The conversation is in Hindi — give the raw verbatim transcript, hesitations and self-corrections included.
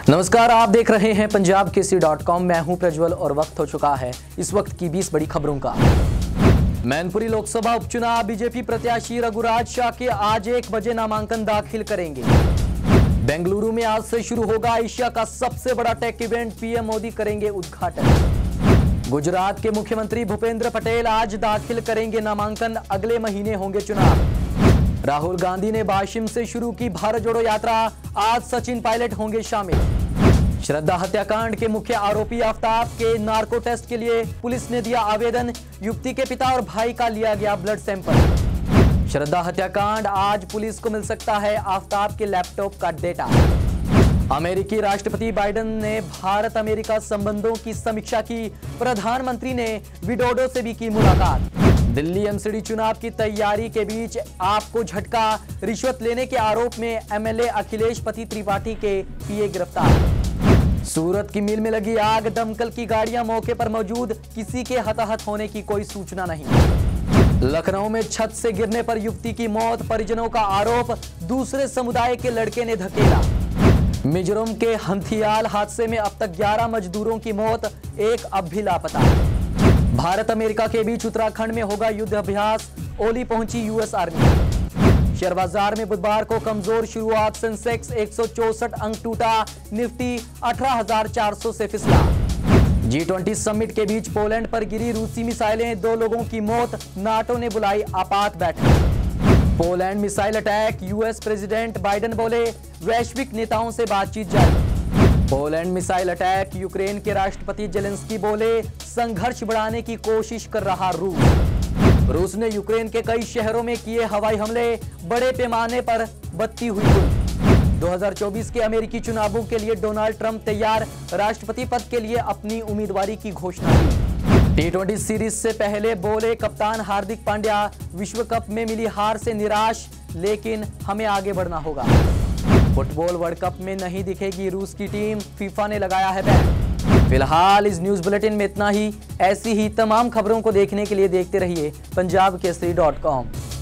नमस्कार, आप देख रहे हैं पंजाब केसरी डॉट कॉम। मैं हूं प्रज्वल और वक्त हो चुका है इस वक्त की बीस बड़ी खबरों का। मैनपुरी लोकसभा उपचुनाव, बीजेपी प्रत्याशी रघुराज शाह के आज एक बजे नामांकन दाखिल करेंगे। बेंगलुरु में आज से शुरू होगा एशिया का सबसे बड़ा टेक इवेंट, पीएम मोदी करेंगे उद्घाटन। गुजरात के मुख्यमंत्री भूपेंद्र पटेल आज दाखिल करेंगे नामांकन, अगले महीने होंगे चुनाव। राहुल गांधी ने वाशिम से शुरू की भारत जोड़ो यात्रा, आज सचिन पायलट होंगे शामिल। श्रद्धा हत्याकांड के मुख्य आरोपी आफ्ताब के नार्को टेस्ट के लिए पुलिस ने दिया आवेदन, युवती के पिता और भाई का लिया गया ब्लड सैंपल। श्रद्धा हत्याकांड, आज पुलिस को मिल सकता है आफ्ताब के लैपटॉप का डेटा। अमेरिकी राष्ट्रपति बाइडेन ने भारत अमेरिका संबंधों की समीक्षा की, प्रधानमंत्री ने विडोडो से भी की मुलाकात। दिल्ली एमसीडी चुनाव की तैयारी के बीच आपको झटका, रिश्वत लेने के आरोप में एमएलए अखिलेश पति त्रिपाठी के पीए गिरफ्तार। सूरत की मिल में लगी आग, दमकल की गाड़ियां मौके पर मौजूद, किसी के हताहत होने की कोई सूचना नहीं। लखनऊ में छत से गिरने पर युवती की मौत, परिजनों का आरोप दूसरे समुदाय के लड़के ने धकेला। मिजोरम के हंथियाल हादसे में अब तक ग्यारह मजदूरों की मौत, एक अब भी लापता। भारत अमेरिका के बीच उत्तराखंड में होगा युद्ध अभ्यास, ओली पहुंची यूएस आर्मी। शेयर बाजार में बुधवार को कमजोर शुरुआत, सेंसेक्स एक सौ चौसठ अंक टूटा, निफ्टी अठारह हजार चार सौ से फिसला। जी ट्वेंटी समिट के बीच पोलैंड पर गिरी रूसी मिसाइलें, दो लोगों की मौत, नाटो ने बुलाई आपात बैठक। Poland missile attack, US president Biden बोले वैश्विक नेताओं से बातचीत जारी। पोलैंड मिसाइल अटैक, यूक्रेन के राष्ट्रपति जेलेंस्की बोले संघर्ष बढ़ाने की कोशिश कर रहा रूस। रूस ने यूक्रेन के कई शहरों में किए हवाई हमले, बड़े पैमाने पर बत्ती हुई गुल। दो हज़ार चौबीस के अमेरिकी चुनावों के लिए डोनाल्ड ट्रंप तैयार, राष्ट्रपति पद के लिए अपनी उम्मीदवारी की घोषणा की। टी ट्वेंटी सीरीज से पहले बोले कप्तान हार्दिक पांड्या, विश्व कप में मिली हार से निराश, लेकिन हमें आगे बढ़ना होगा। फुटबॉल वर्ल्ड कप में नहीं दिखेगी रूस की टीम, फीफा ने लगाया है बैन। फिलहाल इस न्यूज बुलेटिन में इतना ही। ऐसी ही तमाम खबरों को देखने के लिए देखते रहिए पंजाब केसरी डॉट कॉम।